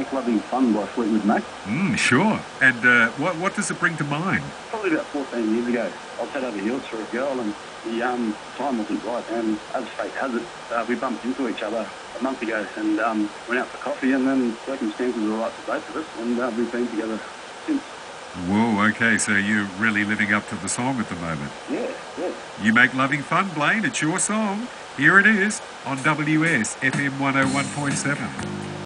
Make Loving Fun by Fleetwood Mac. Sure. And what does it bring to mind? Probably about 14 years ago, I was head over heels for a girl, and the time wasn't right. And as fate has it, we bumped into each other a month ago and went out for coffee, and then circumstances were right for both of us, and we've been together since. Whoa, okay, so you're really living up to the song at the moment. Yeah, yeah. You Make Loving Fun, Blaine. It's your song. Here it is on WS FM 101.7.